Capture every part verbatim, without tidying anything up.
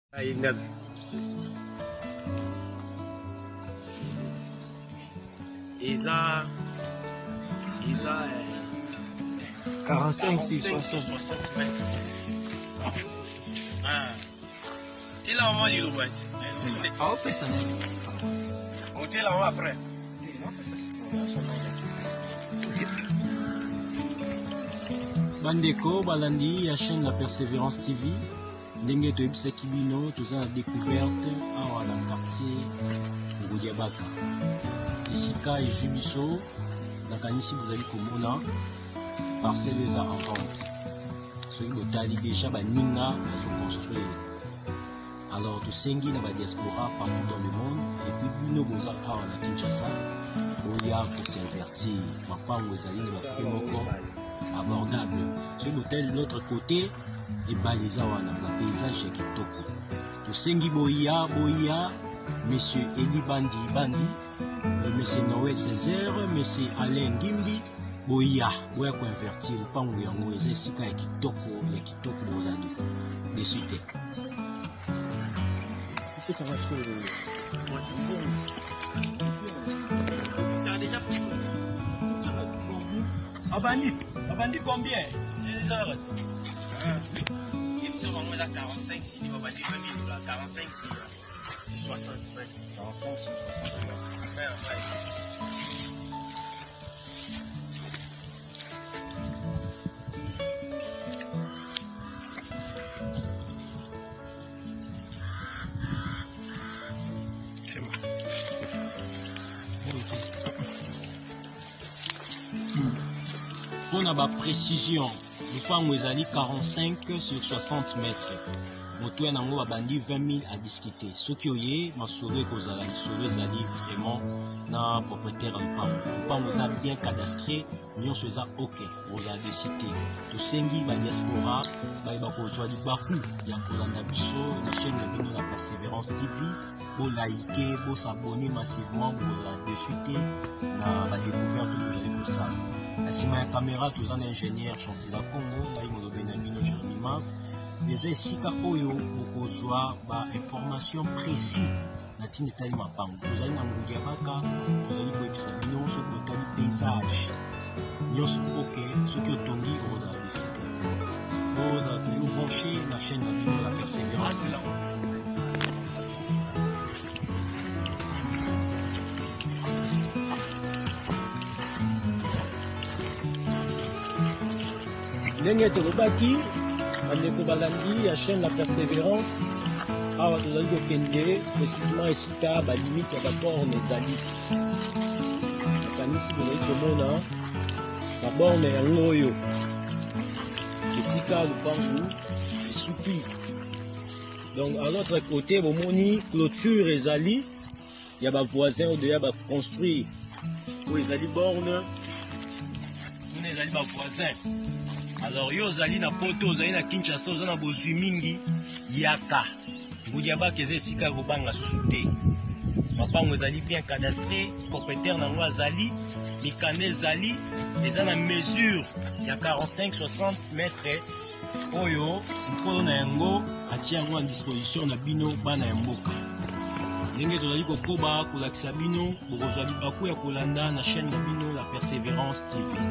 Isa, Isa quarante-cinq, six, soixante mètres. Ah, tu l'as envoyé le boîte. Ah, ok, ça. On te l'envoie après. Bandeko, Balandi, la chaîne La Persévérance T V. Ndenge to ebisa kibino, toza na découverte awa na quartier Ngodiabaka. Esika et Jubiso, la kanisi vous allez komona parcelle eza en vente. Soki botali déjà baninga bazo construire. Alors tosengi na ba diaspora partout dans le monde et puis bino boza awa na Kinshasa oya ko s'invertir. Mapango ezali na ba prix moko abordable. Soki botali de l'autre côté et baliza wana ba paysage ya kitoko. Tosengi boya boya Monsieur Eli Bandi Bandi, euh, Monsieur Noël Césaire, Monsieur Alain Gimbi, boya boya ko invertir pango yango eza esika ya kitoko ya kitoko bozali de suite. Ça va chaud. Ça a déjà pris. Abandit, Abandit combien? Il me semble à quarante-cinq si il va dire quarante-cinq si c'est soixante mètres. quarante-cinq si soixante mètres. Ouais, ouais. On a ma précision. Le pango ezali quarante-cinq sur soixante mètres. Moto ya nango babandi vingt mille à discuter. Soki oye masolo ekozala lisolo ezali vraiment na propriétaire ya pango. Le pango eza bien cadastré, nyonso eza ok. Oza décité. Tosengi ba diaspora bayeba kozwa libaku ya kolanda biso na chaîne na bino La Persévérance T V. Bo liker, bo s'abonner massivement pour la dessus na ba découverte de la kosala. La sima ya caméra tous un ingénieur Chancela Congo ngai molobe na bino Jeremy Mav eza esika oyo okozwa ba information précis na ntina etali mapango tozali na Ngodiabaka tozali koyebisa bino soki botali paysage nyonso oke soki otongi okozala desite ozala toujours branché na chaîne na bino La Persévérance. Ndenge tolobaki bandeko balandi ya chaîne La Persévérance awa tozali kokende précisément esika balimite ya baborne ezali nakanisi tozali komona baborne yango oyo esika lupangu esuki. Donc à l'autre côté bomoni clôture ezali ya bavoisin odeya baconstruire oyo ezali borne kuna ezali bavoisin. Alors yo zali na poto zali na Kinshasa ozana bozwi mingi yaka Ngodiabaka eza esika kobanga susu te. Mapango ezali bien cadastré, propriétaire nango azali mikane ezali eza na mesure ya quarante-cinq soixante mètres oyo mokolo na yango atia yango en disposition na bino bana ya mboka. Ndenge tozali kokoba kolakisa bino bokozwa libaku ya kolanda na chaîne na bino La Persévérance T V.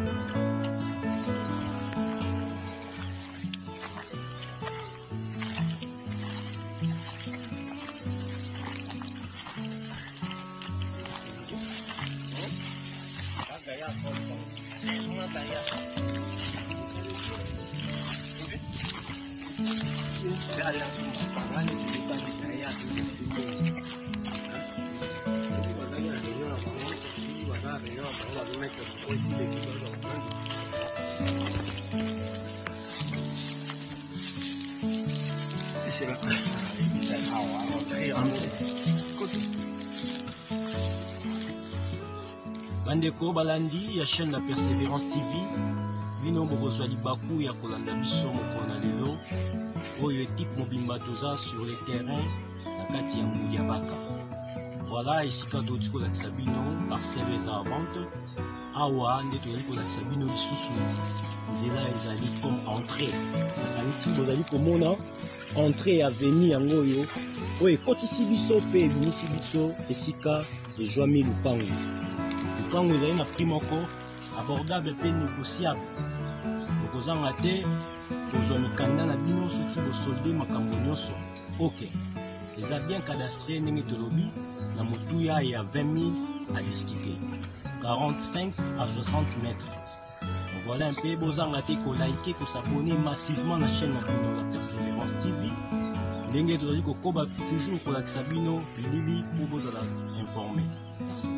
Bandeko balandi ya chaîne La Persévérance T V bino bokozwa libaku ya kolanda biso mokolo na lelo oyo équipe mobimba toza sur le terrain na kati ya Ngodiabaka. Voilà esika toti kolakisa bino parcelle eza à vente awa nde tozali kolakisa bino lisusu nzela ezali comme entrée nakanisi bozali komona entrée ya veni yango oyo oyo ekotisi biso mpe ebimisi biso esika ezwami lupango lupango ezali na prix moko abordable mpe négociable bokozanga te kozwa mikanda na bino soki bosolde makambo nyonso ok eza bien cadastré ndenge tolobi na motuya ya vingt mille à discuter quarante-cinq à soixante mètres. Voilà un peu, bozanga te ko liker, ko s'abonner massivement à la chaîne de la Persévérance T V. Ndenge tozali ko koba toujours ko lakisa bino bilili pour bozala informer. Merci.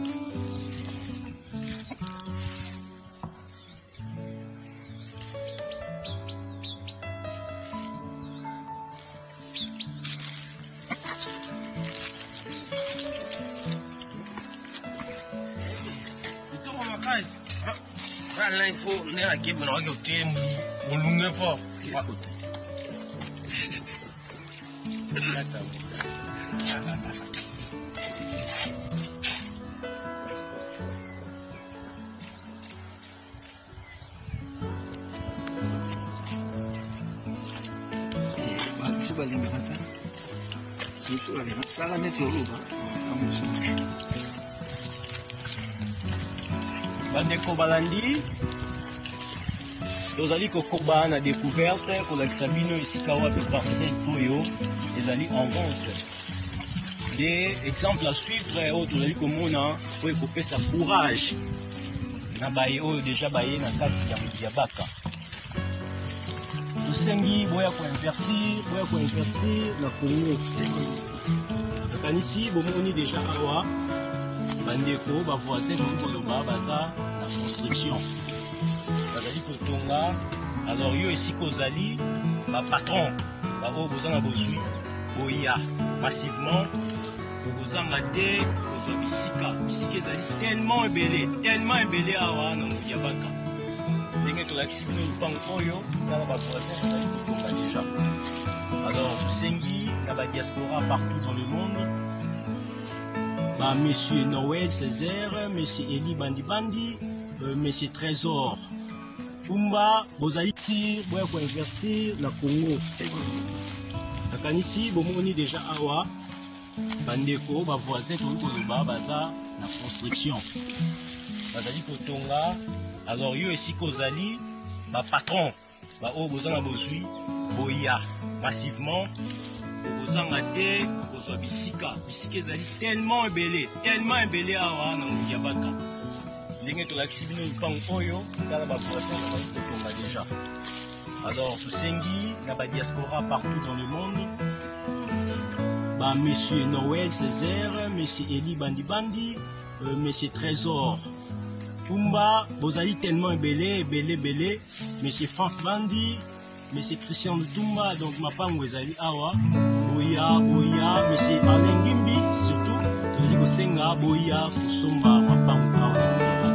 Guys, là il faut on est à qui on a regardé mon long fort. Bandeko balandi tozali kokoba na découverte kolakisa bino esika wapi parcelle oyo ezali en vente de exemple à suivre oyo tozali komona oyo ekopesa courage na baye oyo deja baye na kati ya baka tosengi boya koinvertir boya koinvertir na Congo nakanisi bomoni deja awa bandeko bavoisin koloba baza na construction bazali kotonga alors yo esika ozali bapatron baoyo bozanga bozwi boya massivement bokozanga te kozwa bisika bisika ezali tellement ebele tellement ebele awa na moya baka ndenge tolakisi bino lupango oyo tala bavoisin bazali kotonga déjà alors tosengi na badiaspora partout dans le monde. Bah, Monsieur Noël Césaire, Monsieur Eli Bandi Bandi, euh, Monsieur Trésor. Umba, bozali tir, boya ko investir na Congo. Nakanisi bomoni déjà awa bandeko ba voisin to koloba baza na construction. Bazali kotonga. Alors yo esika ozali ba patron, ba o bozanga bozwi boya massivement. Bozanga te kozwa bisika bisika ezali tellement ebele tellement ebele awa na moya baka ndenge tolakisi bino lupango oyo tala bavoisin bazali kotonga déjà alors tosengi na badiaspora partout dans le monde ba Monsieur Noël Césaire, Monsieur Eli Bandi Bandi, euh, Monsieur Trésor Umba bozali tellement ebele ebele ebele Monsieur Franck Bandi, Monsieur Christian Lutumba, donc ma pango ezali awa boya boya Monsieur Alain Gimbi surtout tozali kosenga boya kosomba mapango awa na boya.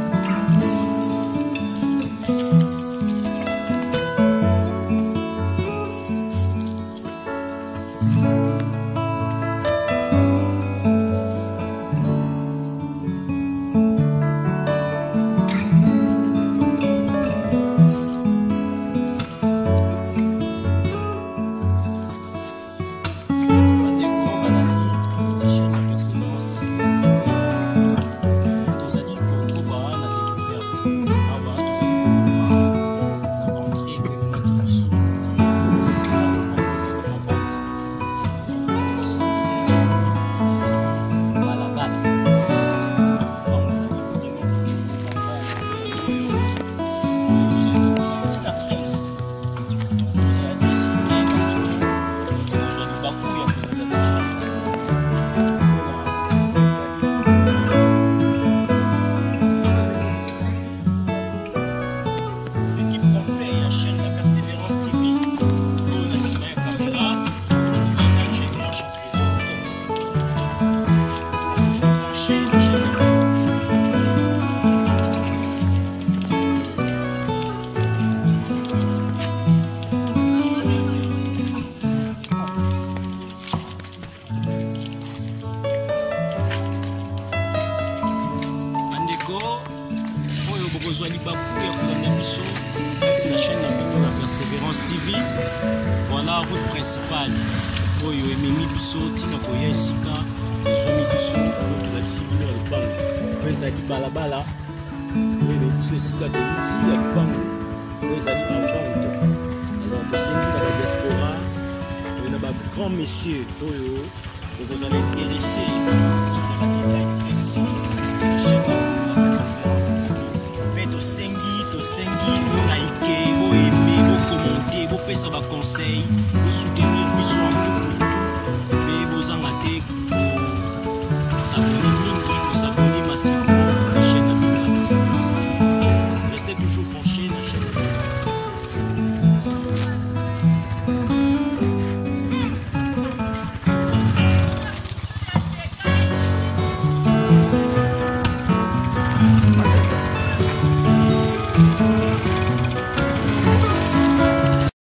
Oyo bokozwa libaku ya kolanda biso kati na la chaîne de la Persévérance T V. Voilà route principale. Oyo ememi biso tina koya esika ezomi biso oyo balisi bino ya lupango oyo ezali balabala oyo emebi biso esika toluti ya lupango oyo ezali avante. Alors tosengi na badiaspora oyo na bagrand messieurs oyo tokozala intéressé na badetail précis na chaîne de la Persévérance T V. Mpe tosengi tosengi bolaike boyembe bokommente bopesa baconseil bosoutenir biso en tout. Mais vous en avez, ça peut